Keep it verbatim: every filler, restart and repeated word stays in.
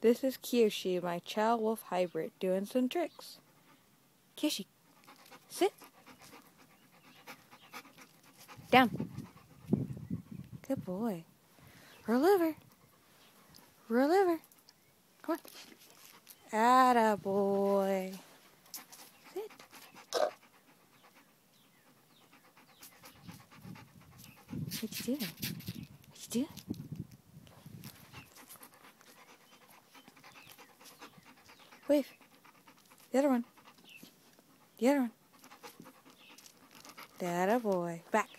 This is Kiyoshi, my chow wolf hybrid, doing some tricks. Kiyoshi, sit. Down. Good boy. Roll over. Roll over. Come on. Atta boy. Sit. What you doing? What you doing? Wave. The other one. The other one. Atta boy. Back.